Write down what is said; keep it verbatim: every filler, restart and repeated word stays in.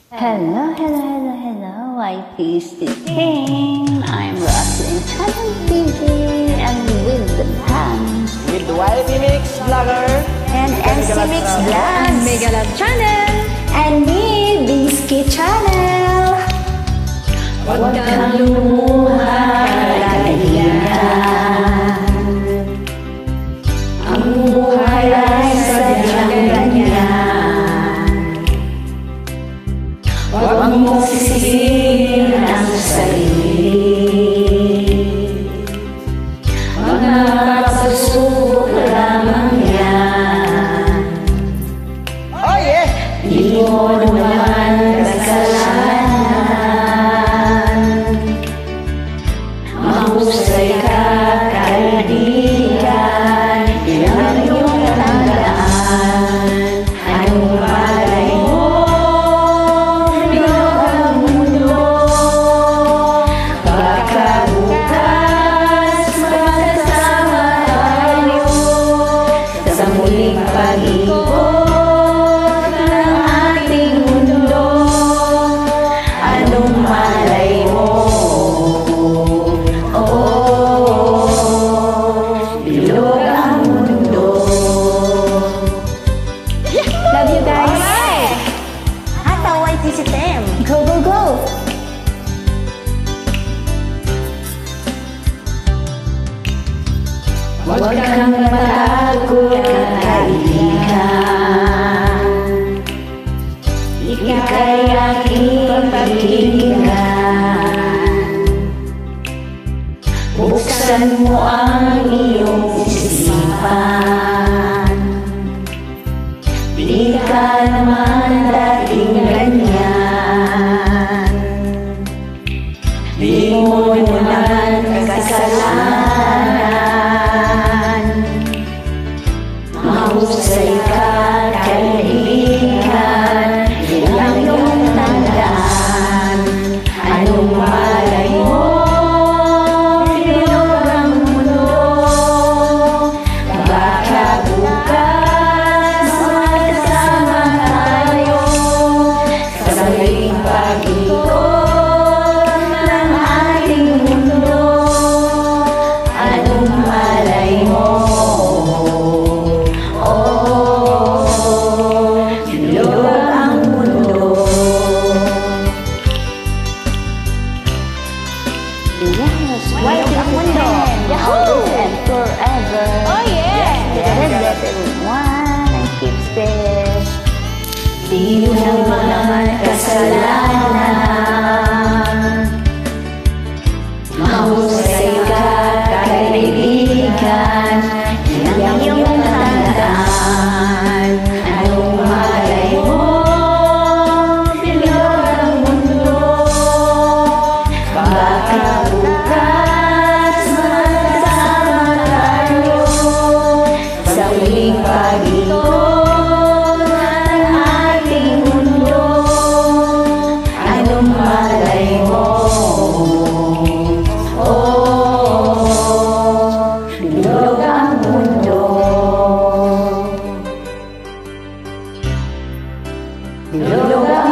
Hello, hello, hello, hello, Y T C Team. I'm Roslyn Channel T V and with the fans. With Y T Mix Vlogger And M C Mix Vlogs. Mega Love Channel. And me, Binsky Channel. Huwag kang lumuha, kaibigan. Ang buhay ay sadyang ganyan. Huwag mong sisihin ang sarili. Mga pagsubok lamang yan. Oh yeah! Di mo naman kasalanan. Mahusay ka, kaibigan. Yan ang iyong tandaan. Anong malay mo? Bilog ang mundo. Baka bukas magkasama tayo sa muling pag-ikot ng ating mundo. Anong malay mo? Oh, bilog ang mundo. Love you guys. Hata Y T C Team. Go, go, go. Huwag kang matakot, kaibigan. Ika'y aking pakinggan. Buksan mo ang iyong isipan. Di ka naman dating ganyan. Di mo naman kasalanan. Mahusay ka, kaibigan. Yan ang iyong tandaan. Anong malay mo? Bilog ang mundo. Baka bukas magkasama tayo sa muling pag-ikot ng ating mundo. Anong malay mo? Oh, bilog ang mundo. Yes, Y T C Team. Yahoo! And forever. Oh, yeah. Yes, let everyone and keep safe. Di mo naman kasalanan. Mahusay ka, kaibigan. Yan ang iyong tandaan. Anong malay mo? Bilog ang mundo. Baka bukas magkasama tayo sa muling pag-ikot ng ating mundo. Anong malay mo? Oh, bilog ang mundo. Bilog ang